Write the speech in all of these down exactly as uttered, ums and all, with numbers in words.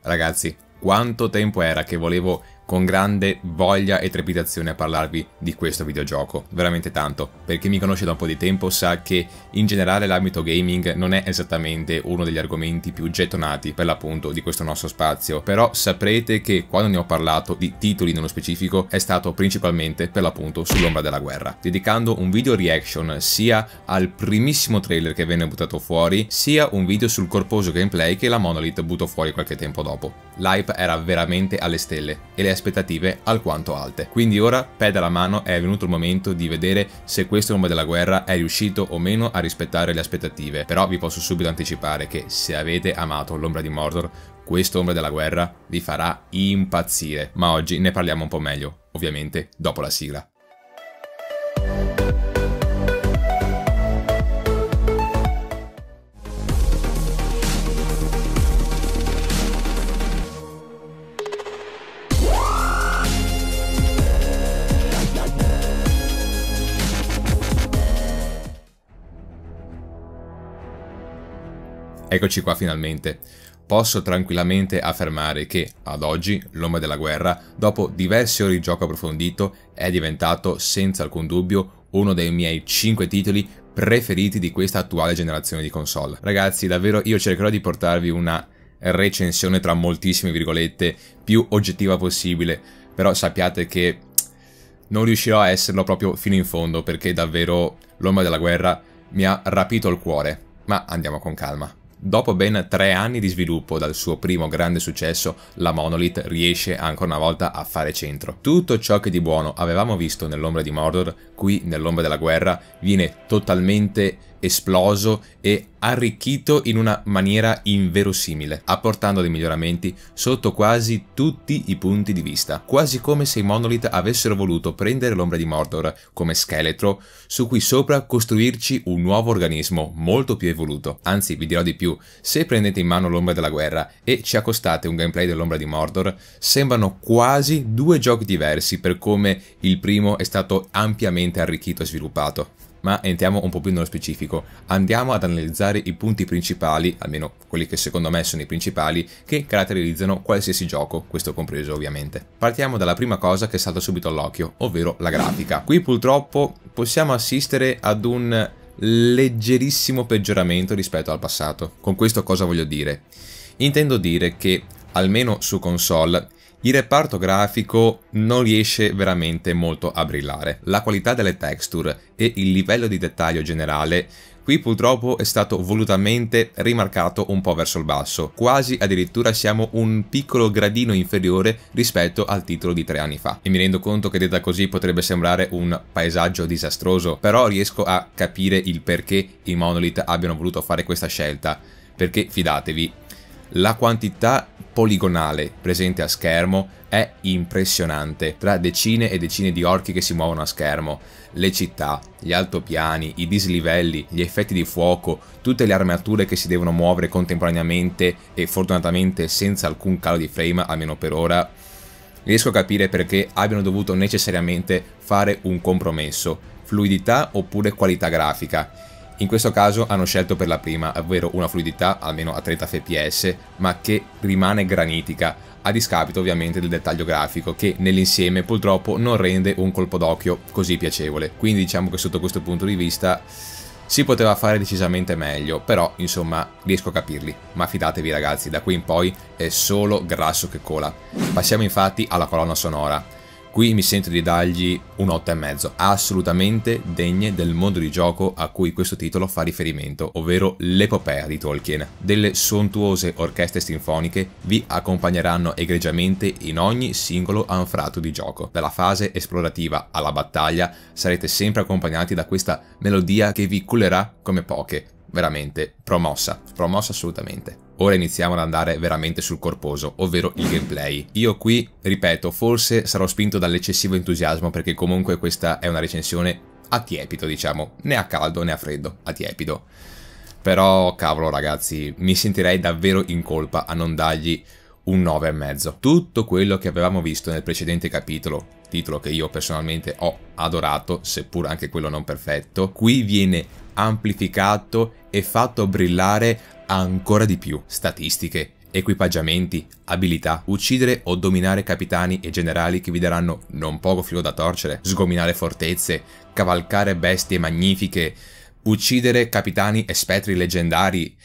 Ragazzi, quanto tempo era che volevo con grande voglia e trepidazione parlarvi di questo videogioco, veramente tanto. Per chi mi conosce da un po' di tempo sa che in generale l'ambito gaming non è esattamente uno degli argomenti più gettonati per l'appunto di questo nostro spazio, però saprete che quando ne ho parlato di titoli nello specifico è stato principalmente per l'appunto sull'Ombra della Guerra, dedicando un video reaction sia al primissimo trailer che venne buttato fuori, sia un video sul corposo gameplay che la Monolith buttò fuori qualche tempo dopo. L'hype era veramente alle stelle e le aspettative alquanto alte. Quindi ora, peda alla mano, è venuto il momento di vedere se questo Ombra della Guerra è riuscito o meno a rispettare le aspettative. Però vi posso subito anticipare che se avete amato l'Ombra di Mordor, questo Ombra della Guerra vi farà impazzire. Ma oggi ne parliamo un po' meglio, ovviamente dopo la sigla. Eccoci qua finalmente. Posso tranquillamente affermare che, ad oggi, l'Ombra della Guerra, dopo diverse ore di gioco approfondito, è diventato, senza alcun dubbio, uno dei miei cinque titoli preferiti di questa attuale generazione di console. Ragazzi, davvero io cercherò di portarvi una recensione tra moltissime virgolette più oggettiva possibile, però sappiate che non riuscirò a esserlo proprio fino in fondo, perché davvero l'Ombra della Guerra mi ha rapito il cuore. Ma andiamo con calma. Dopo ben tre anni di sviluppo dal suo primo grande successo, la Monolith riesce ancora una volta a fare centro. Tutto ciò che di buono avevamo visto nell'Ombra di Mordor, qui nell'Ombra della Guerra, viene totalmente esploso e arricchito in una maniera inverosimile, apportando dei miglioramenti sotto quasi tutti i punti di vista, quasi come se i Monolith avessero voluto prendere l'Ombra di Mordor come scheletro su cui sopra costruirci un nuovo organismo molto più evoluto. Anzi, vi dirò di più, se prendete in mano l'Ombra della Guerra e ci accostate un gameplay dell'Ombra di Mordor, sembrano quasi due giochi diversi per come il primo è stato ampiamente arricchito e sviluppato. Ma entriamo un po' più nello specifico, andiamo ad analizzare i punti principali, almeno quelli che secondo me sono i principali, che caratterizzano qualsiasi gioco, questo compreso ovviamente. Partiamo dalla prima cosa che salta subito all'occhio, ovvero la grafica. Qui purtroppo possiamo assistere ad un leggerissimo peggioramento rispetto al passato. Con questo cosa voglio dire? Intendo dire che, almeno su console, il reparto grafico non riesce veramente molto a brillare. La qualità delle texture e il livello di dettaglio generale qui purtroppo è stato volutamente rimarcato un po' verso il basso, quasi addirittura siamo un piccolo gradino inferiore rispetto al titolo di tre anni fa. E mi rendo conto che detta così potrebbe sembrare un paesaggio disastroso, però riesco a capire il perché i Monolith abbiano voluto fare questa scelta, perché fidatevi, la quantità poligonale presente a schermo è impressionante, tra decine e decine di orchi che si muovono a schermo, le città, gli altopiani, i dislivelli, gli effetti di fuoco, tutte le armature che si devono muovere contemporaneamente e fortunatamente senza alcun calo di frame, almeno per ora. Riesco a capire perché abbiano dovuto necessariamente fare un compromesso, fluidità oppure qualità grafica. In questo caso hanno scelto per la prima, ovvero una fluidità almeno a trenta F P S, ma che rimane granitica, a discapito ovviamente del dettaglio grafico, che nell'insieme purtroppo non rende un colpo d'occhio così piacevole. Quindi diciamo che sotto questo punto di vista si poteva fare decisamente meglio, però insomma riesco a capirli. Ma fidatevi ragazzi, da qui in poi è solo grasso che cola. Passiamo infatti alla colonna sonora. Qui mi sento di dargli un otto e mezzo, assolutamente degne del mondo di gioco a cui questo titolo fa riferimento, ovvero l'epopea di Tolkien. Delle sontuose orchestre sinfoniche vi accompagneranno egregiamente in ogni singolo anfratto di gioco. Dalla fase esplorativa alla battaglia sarete sempre accompagnati da questa melodia che vi cullerà come poche. Veramente promossa, promossa assolutamente. Ora iniziamo ad andare veramente sul corposo, ovvero il gameplay. Io qui, ripeto, forse sarò spinto dall'eccessivo entusiasmo perché comunque questa è una recensione a tiepido, diciamo, né a caldo né a freddo, a tiepido. Però, cavolo ragazzi, mi sentirei davvero in colpa a non dargli un nove e mezzo. Tutto quello che avevamo visto nel precedente capitolo, titolo che io personalmente ho adorato, seppur anche quello non perfetto, qui viene amplificato e fatto brillare ancora di più. Statistiche, equipaggiamenti, abilità, uccidere o dominare capitani e generali che vi daranno non poco filo da torcere, sgominare fortezze, cavalcare bestie magnifiche, uccidere capitani e spettri leggendari.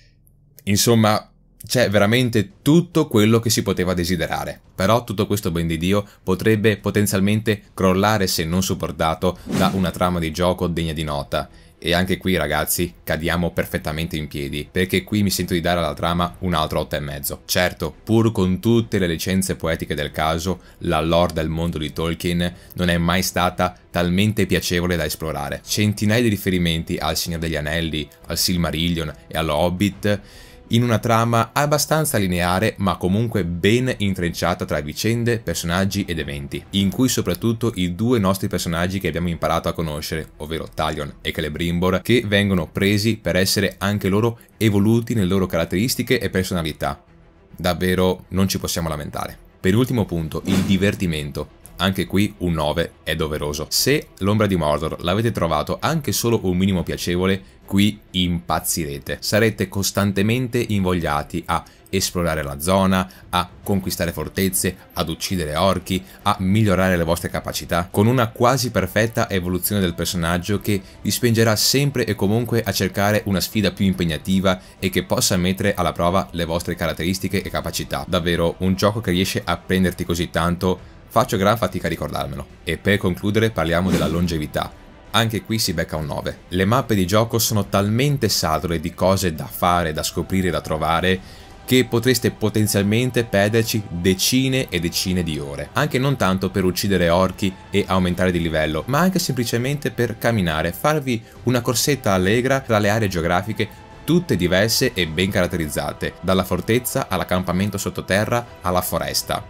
Insomma, c'è veramente tutto quello che si poteva desiderare. Però tutto questo, ben di Dio, potrebbe potenzialmente crollare se non supportato da una trama di gioco degna di nota. E anche qui, ragazzi, cadiamo perfettamente in piedi, perché qui mi sento di dare alla trama un altro otto e mezzo. Certo, pur con tutte le licenze poetiche del caso, la lore del mondo di Tolkien non è mai stata talmente piacevole da esplorare. Centinaia di riferimenti al Signore degli Anelli, al Silmarillion e allo Hobbit, in una trama abbastanza lineare ma comunque ben intrecciata tra vicende, personaggi ed eventi, in cui soprattutto i due nostri personaggi che abbiamo imparato a conoscere, ovvero Talion e Celebrimbor, che vengono presi per essere anche loro evoluti nelle loro caratteristiche e personalità. Davvero non ci possiamo lamentare. Per ultimo punto, il divertimento. Anche qui un nove è doveroso. Se l'Ombra di Mordor l'avete trovato anche solo un minimo piacevole, qui impazzirete. Sarete costantemente invogliati a esplorare la zona, a conquistare fortezze, ad uccidere orchi, a migliorare le vostre capacità, con una quasi perfetta evoluzione del personaggio che vi spingerà sempre e comunque a cercare una sfida più impegnativa e che possa mettere alla prova le vostre caratteristiche e capacità. Davvero un gioco che riesce a prenderti così tanto. Faccio gran fatica a ricordarmelo. E per concludere parliamo della longevità. Anche qui si becca un nove. Le mappe di gioco sono talmente sature di cose da fare, da scoprire, da trovare, che potreste potenzialmente perderci decine e decine di ore. Anche non tanto per uccidere orchi e aumentare di livello, ma anche semplicemente per camminare, farvi una corsetta allegra tra le aree geografiche tutte diverse e ben caratterizzate, dalla fortezza all'accampamento sottoterra alla foresta.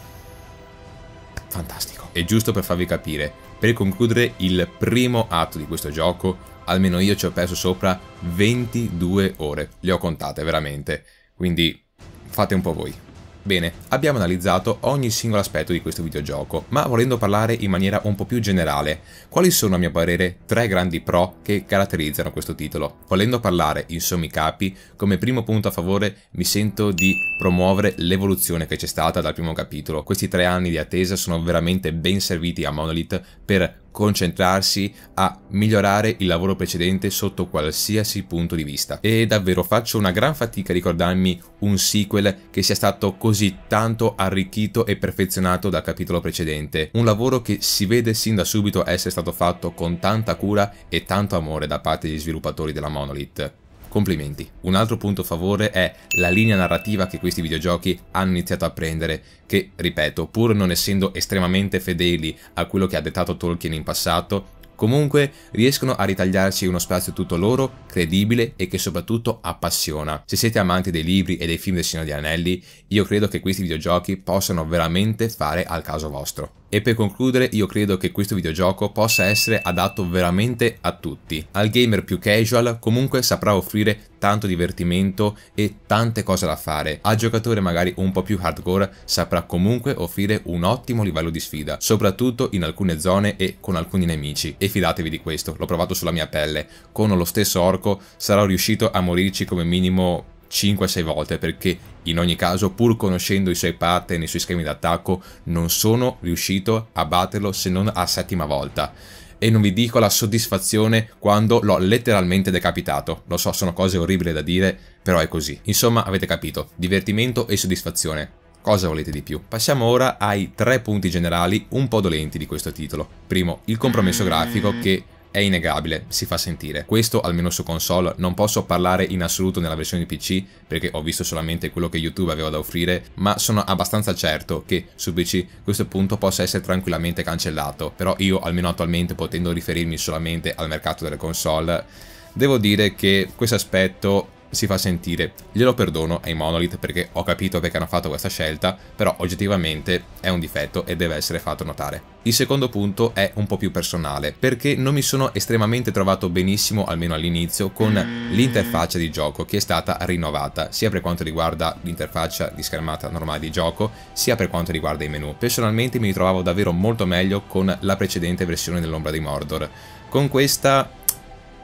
Fantastico. E giusto per farvi capire, per concludere il primo atto di questo gioco, almeno io ci ho perso sopra ventidue ore, le ho contate veramente, quindi fate un po' voi. Bene, abbiamo analizzato ogni singolo aspetto di questo videogioco, ma volendo parlare in maniera un po' più generale, quali sono a mio parere tre grandi pro che caratterizzano questo titolo? Volendo parlare in sommi capi, come primo punto a favore mi sento di promuovere l'evoluzione che c'è stata dal primo capitolo. Questi tre anni di attesa sono veramente ben serviti a Monolith per concentrarsi a migliorare il lavoro precedente sotto qualsiasi punto di vista. E davvero faccio una gran fatica a ricordarmi un sequel che sia stato così tanto arricchito e perfezionato dal capitolo precedente. Un lavoro che si vede sin da subito essere stato fatto con tanta cura e tanto amore da parte degli sviluppatori della Monolith. Complimenti. Un altro punto a favore è la linea narrativa che questi videogiochi hanno iniziato a prendere, che, ripeto, pur non essendo estremamente fedeli a quello che ha dettato Tolkien in passato, comunque riescono a ritagliarsi uno spazio tutto loro, credibile e che soprattutto appassiona. Se siete amanti dei libri e dei film del Signore degli Anelli, io credo che questi videogiochi possano veramente fare al caso vostro. E per concludere, io credo che questo videogioco possa essere adatto veramente a tutti. Al gamer più casual comunque saprà offrire tanto divertimento e tante cose da fare. Al giocatore magari un po' più hardcore saprà comunque offrire un ottimo livello di sfida, soprattutto in alcune zone e con alcuni nemici. E fidatevi di questo, l'ho provato sulla mia pelle. Con lo stesso orco sarò riuscito a morirci come minimo cinque sei volte, perché in ogni caso, pur conoscendo i suoi pattern e i suoi schemi d'attacco, non sono riuscito a batterlo se non a settima volta. E non vi dico la soddisfazione quando l'ho letteralmente decapitato. Lo so, sono cose orribili da dire, però è così. Insomma, avete capito, divertimento e soddisfazione. Cosa volete di più? Passiamo ora ai tre punti generali un po' dolenti di questo titolo. Primo, il compromesso grafico, che è innegabile, si fa sentire. Questo almeno su console. Non posso parlare in assoluto nella versione di P C perché ho visto solamente quello che YouTube aveva da offrire, ma sono abbastanza certo che su P C questo punto possa essere tranquillamente cancellato. Però io, almeno attualmente, potendo riferirmi solamente al mercato delle console, devo dire che questo aspetto si fa sentire. Glielo perdono ai Monolith perché ho capito perché hanno fatto questa scelta, però oggettivamente è un difetto e deve essere fatto notare. Il secondo punto è un po' più personale, perché non mi sono estremamente trovato benissimo, almeno all'inizio, con l'interfaccia di gioco che è stata rinnovata, sia per quanto riguarda l'interfaccia di schermata normale di gioco, sia per quanto riguarda i menu. Personalmente mi ritrovavo davvero molto meglio con la precedente versione dell'Ombra di Mordor. Con questa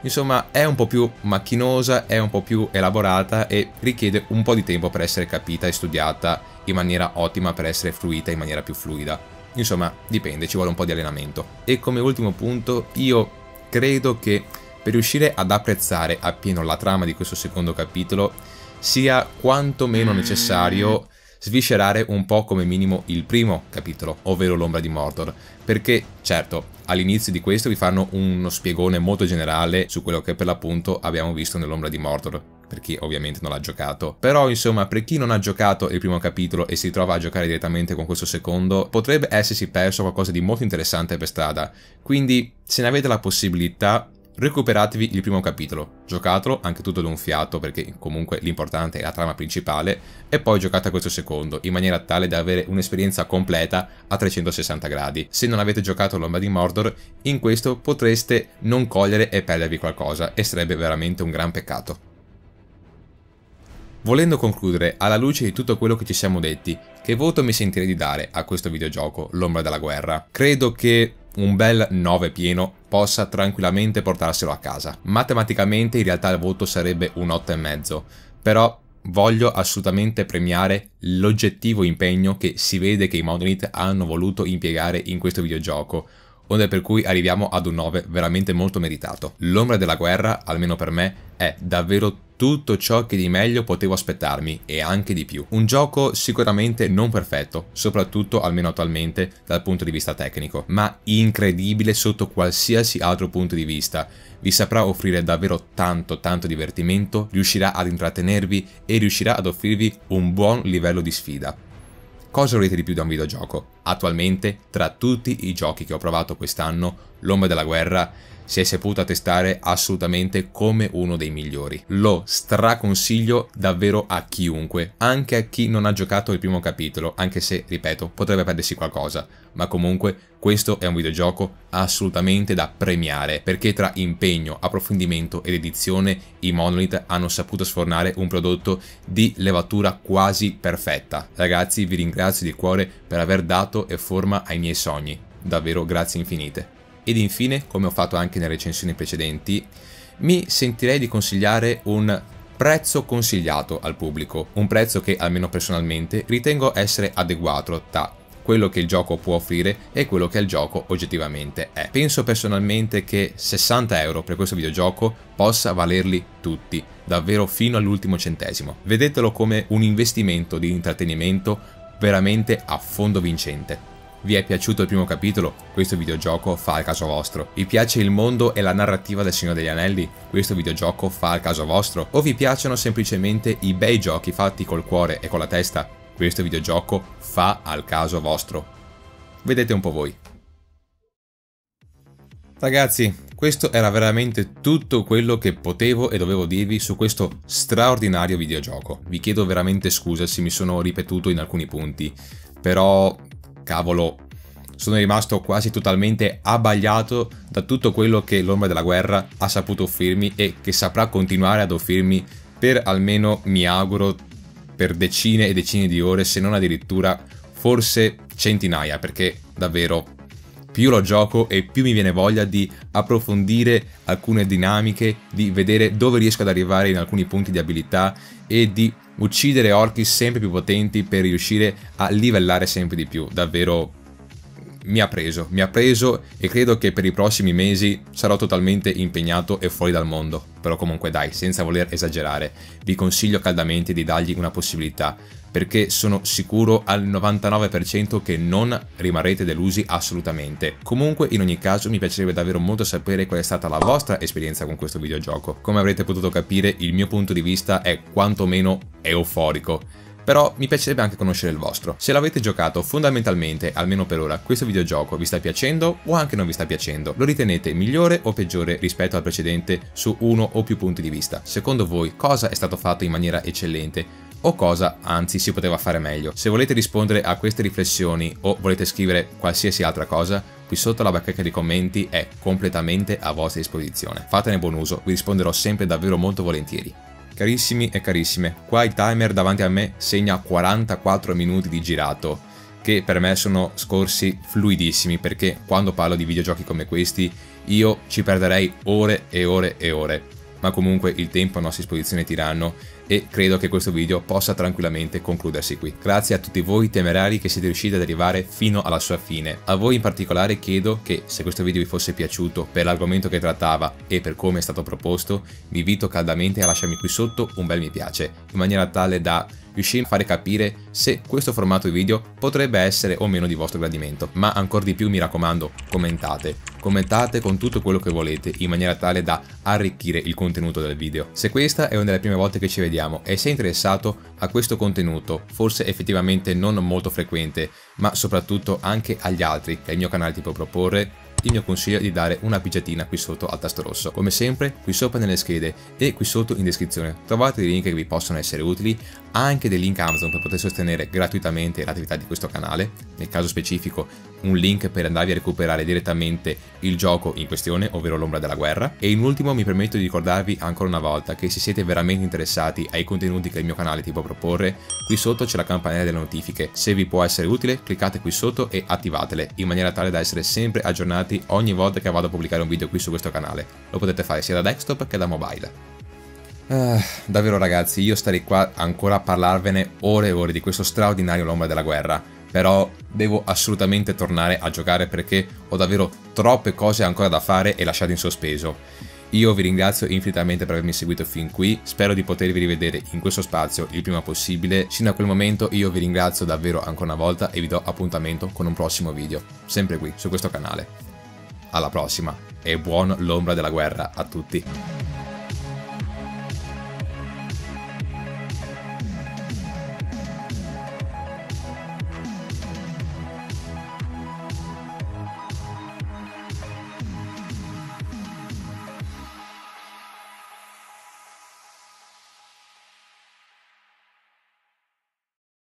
Insomma, è un po' più macchinosa, è un po' più elaborata e richiede un po' di tempo per essere capita e studiata in maniera ottima, per essere fruita in maniera più fluida. Insomma, dipende, ci vuole un po' di allenamento. E come ultimo punto, io credo che per riuscire ad apprezzare appieno la trama di questo secondo capitolo sia quantomeno necessario sviscerare un po' come minimo il primo capitolo, ovvero l'ombra di Mordor, perché certo all'inizio di questo vi fanno uno spiegone molto generale su quello che per l'appunto abbiamo visto nell'ombra di Mordor, per chi ovviamente non l'ha giocato, però insomma per chi non ha giocato il primo capitolo e si trova a giocare direttamente con questo secondo, potrebbe essersi perso qualcosa di molto interessante per strada, quindi se ne avete la possibilità recuperatevi il primo capitolo, giocatelo anche tutto d'un fiato perché comunque l'importante è la trama principale e poi giocate a questo secondo in maniera tale da avere un'esperienza completa a trecentosessanta gradi. Se non avete giocato l'ombra di Mordor, in questo potreste non cogliere e perdervi qualcosa e sarebbe veramente un gran peccato. Volendo concludere, alla luce di tutto quello che ci siamo detti, che voto mi sentirei di dare a questo videogioco, l'ombra della guerra? Credo che un bel nove pieno possa tranquillamente portarselo a casa. Matematicamente in realtà il voto sarebbe un otto e mezzo, però voglio assolutamente premiare l'oggettivo impegno che si vede che i Monolith hanno voluto impiegare in questo videogioco, onde per cui arriviamo ad un nove veramente molto meritato. L'ombra della guerra, almeno per me, è davvero tutto ciò che di meglio potevo aspettarmi e anche di più. Un gioco sicuramente non perfetto, soprattutto almeno attualmente dal punto di vista tecnico, ma incredibile sotto qualsiasi altro punto di vista. Vi saprà offrire davvero tanto tanto divertimento, riuscirà ad intrattenervi e riuscirà ad offrirvi un buon livello di sfida. Cosa volete di più da un videogioco? Attualmente, tra tutti i giochi che ho provato quest'anno, l'ombra della guerra si è saputa testare assolutamente come uno dei migliori. Lo straconsiglio davvero a chiunque, anche a chi non ha giocato il primo capitolo, anche se, ripeto, potrebbe perdersi qualcosa, ma comunque questo è un videogioco assolutamente da premiare, perché tra impegno, approfondimento ed edizione i Monolith hanno saputo sfornare un prodotto di levatura quasi perfetta. Ragazzi, vi ringrazio di cuore per aver dato e forma ai miei sogni, davvero grazie infinite. Ed infine, come ho fatto anche nelle recensioni precedenti, mi sentirei di consigliare un prezzo consigliato al pubblico, un prezzo che almeno personalmente ritengo essere adeguato tra quello che il gioco può offrire e quello che il gioco oggettivamente è. Penso personalmente che sessanta euro per questo videogioco possa valerli tutti, davvero fino all'ultimo centesimo. Vedetelo come un investimento di intrattenimento veramente a fondo vincente. Vi è piaciuto il primo capitolo? Questo videogioco fa al caso vostro. Vi piace il mondo e la narrativa del Signore degli Anelli? Questo videogioco fa al caso vostro? O vi piacciono semplicemente i bei giochi fatti col cuore e con la testa? Questo videogioco fa al caso vostro. Vedete un po' voi. Ragazzi, questo era veramente tutto quello che potevo e dovevo dirvi su questo straordinario videogioco. Vi chiedo veramente scusa se mi sono ripetuto in alcuni punti, però cavolo, sono rimasto quasi totalmente abbagliato da tutto quello che l'ombra della guerra ha saputo offrirmi e che saprà continuare ad offrirmi per almeno, mi auguro, per decine e decine di ore, se non addirittura forse centinaia, perché davvero più lo gioco e più mi viene voglia di approfondire alcune dinamiche, di vedere dove riesco ad arrivare in alcuni punti di abilità e di uccidere orchi sempre più potenti per riuscire a livellare sempre di più. Davvero mi ha preso, mi ha preso e credo che per i prossimi mesi sarò totalmente impegnato e fuori dal mondo. Però comunque dai, senza voler esagerare, vi consiglio caldamente di dargli una possibilità, perché sono sicuro al novantanove per cento che non rimarrete delusi assolutamente. Comunque, in ogni caso, mi piacerebbe davvero molto sapere qual è stata la vostra esperienza con questo videogioco. Come avrete potuto capire, il mio punto di vista è quantomeno euforico, però mi piacerebbe anche conoscere il vostro. Se l'avete giocato, fondamentalmente, almeno per ora, questo videogioco vi sta piacendo o anche non vi sta piacendo? Lo ritenete migliore o peggiore rispetto al precedente su uno o più punti di vista? Secondo voi, cosa è stato fatto in maniera eccellente? O cosa, anzi, si poteva fare meglio? Se volete rispondere a queste riflessioni o volete scrivere qualsiasi altra cosa, qui sotto la bacheca di commenti è completamente a vostra disposizione. Fatene buon uso, vi risponderò sempre davvero molto volentieri. Carissimi e carissime, qua il timer davanti a me segna quarantaquattro minuti di girato. che per me sono scorsi fluidissimi, perché quando parlo di videogiochi come questi io ci perderei ore e ore e ore, ma comunque il tempo a nostra disposizione è tiranno e credo che questo video possa tranquillamente concludersi qui. Grazie a tutti voi temerari che siete riusciti ad arrivare fino alla sua fine. A voi in particolare chiedo che, se questo video vi fosse piaciuto per l'argomento che trattava e per come è stato proposto, vi invito caldamente a lasciarmi qui sotto un bel mi piace, in maniera tale da riuscire a fare capire se questo formato di video potrebbe essere o meno di vostro gradimento. Ma ancora di più mi raccomando, commentate, commentate con tutto quello che volete, in maniera tale da arricchire il contenuto del video. Se questa è una delle prime volte che ci vediamo e sei interessato a questo contenuto, forse effettivamente non molto frequente, ma soprattutto anche agli altri che il mio canale ti può proporre, il mio consiglio è di dare una pigiatina qui sotto al tasto rosso. Come sempre, qui sopra nelle schede e qui sotto in descrizione trovate dei link che vi possono essere utili, anche dei link Amazon per poter sostenere gratuitamente l'attività di questo canale, nel caso specifico un link per andarvi a recuperare direttamente il gioco in questione, ovvero l'Ombra della Guerra. E in ultimo mi permetto di ricordarvi ancora una volta che se siete veramente interessati ai contenuti che il mio canale ti può proporre, qui sotto c'è la campanella delle notifiche. Se vi può essere utile, cliccate qui sotto e attivatele, in maniera tale da essere sempre aggiornati ogni volta che vado a pubblicare un video qui su questo canale. Lo potete fare sia da desktop che da mobile. Uh, davvero ragazzi, io starei qua ancora a parlarvene ore e ore di questo straordinario L'Ombra della Guerra, però devo assolutamente tornare a giocare perché ho davvero troppe cose ancora da fare e lasciate in sospeso. Io vi ringrazio infinitamente per avermi seguito fin qui, spero di potervi rivedere in questo spazio il prima possibile. Sino a quel momento io vi ringrazio davvero ancora una volta e vi do appuntamento con un prossimo video, sempre qui su questo canale. Alla prossima e buon L'Ombra della Guerra a tutti!